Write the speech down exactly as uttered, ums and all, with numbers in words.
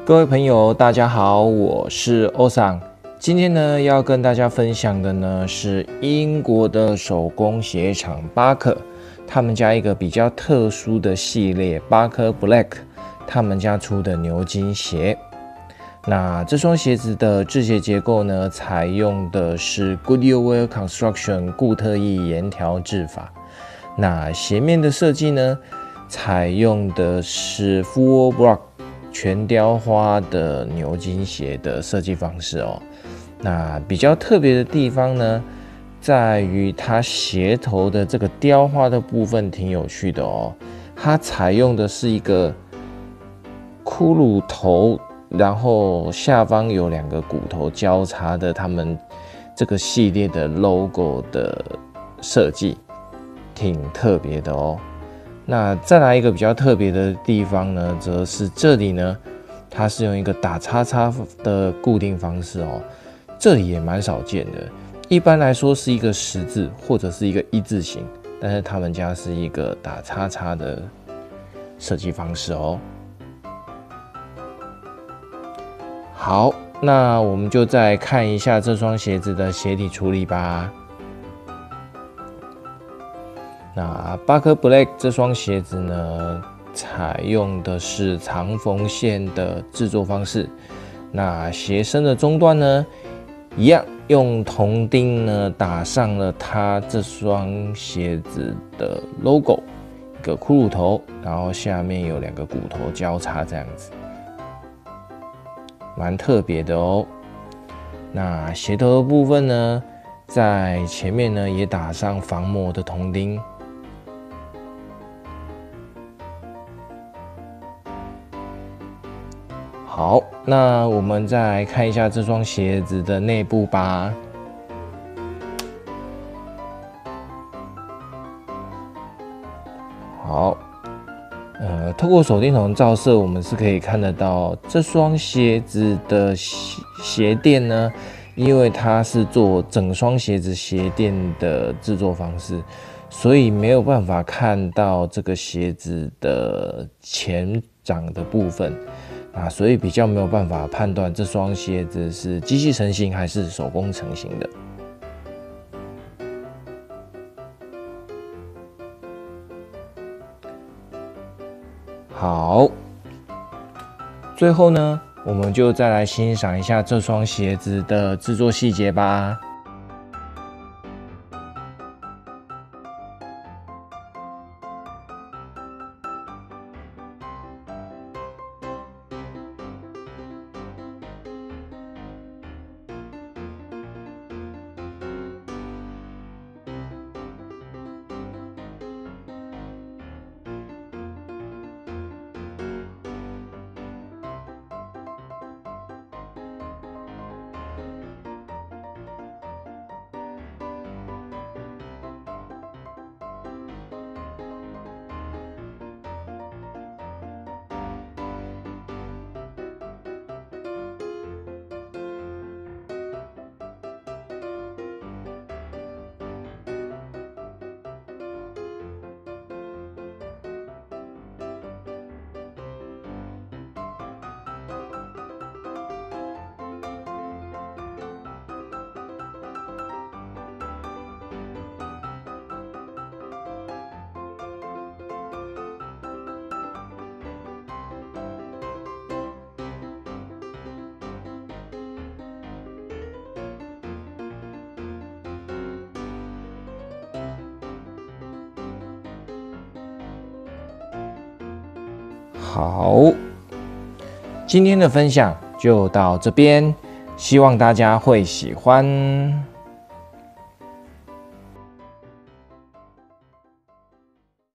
各位朋友，大家好，我是欧桑。今天呢，要跟大家分享的呢是英国的手工鞋厂巴克，他们家一个比较特殊的系列巴克 Black， 他们家出的牛津鞋。那这双鞋子的制鞋结构呢，采用的是 Goodyear Wheel Construction 固特异沿条制法。那鞋面的设计呢，采用的是 Full Block 全雕花的牛津鞋的设计方式哦。那比较特别的地方呢，在于它鞋头的这个雕花的部分挺有趣的哦。它采用的是一个骷髅头，然后下方有两个骨头交叉的，他们这个系列的 logo 的设计，挺特别的哦。那再来一个比较特别的地方呢，则是这里呢，它是用一个打叉叉的固定方式哦，这里也蛮少见的。一般来说是一个十字或者是一个一字形，但是他们家是一个打叉叉的设计方式哦。好，那我们就再看一下这双鞋子的鞋体处理吧。那巴克 Black 这双鞋子呢，采用的是长缝线的制作方式。那鞋身的中段呢，一样用铜钉呢打上了它这双鞋子的 logo， 一个骷髅头，然后下面有两个骨头交叉这样子，蛮特别的哦。那鞋头的部分呢，在前面呢也打上防磨的铜钉。好，那我们再来看一下这双鞋子的内部吧。好，呃，透过手电筒照射，我们是可以看得到这双鞋子的鞋垫呢，因为它是做整双鞋子鞋垫的制作方式，所以没有办法看到这个鞋子的前掌的部分。啊，所以比较没有办法判断这双鞋子是机器成型还是手工成型的。好，最后呢，我们就再来欣赏一下这双鞋子的制作细节吧。好，今天的分享就到这边，希望大家会喜欢。